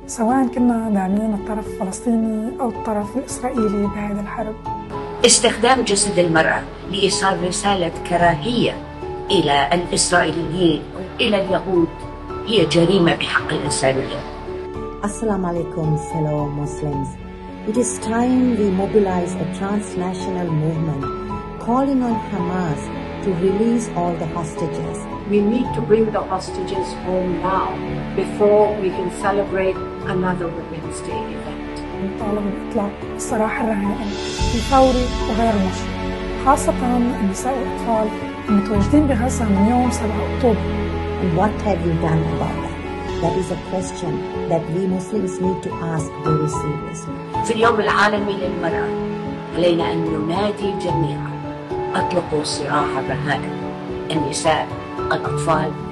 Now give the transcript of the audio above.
سواء كنا داعمين الطرف الفلسطيني أو الطرف الإسرائيلي بهذه الحرب. استخدام جسد المرأة لإيصال رسالة كراهية إلى الإسرائيليين وإلى اليهود هي جريمة بحق الإنسانية. Assalamu alaikum, fellow Muslims. It is time we mobilize a transnational movement calling on Hamas to release all the hostages. We need to bring the hostages home now before we can celebrate another Women's Day event. نطالب بإطلاق السراح الرهائن الفوري وغير المشروط، خاصة النساء والأطفال المتواجدين بغزة من يوم 7 أكتوبر. And what have you done about that? That is a question that we Muslims need to ask very seriously. في اليوم العالمي للمرأة علينا أن ننادي جميعا: أطلقوا سراح الرهائن، النساء، الأطفال،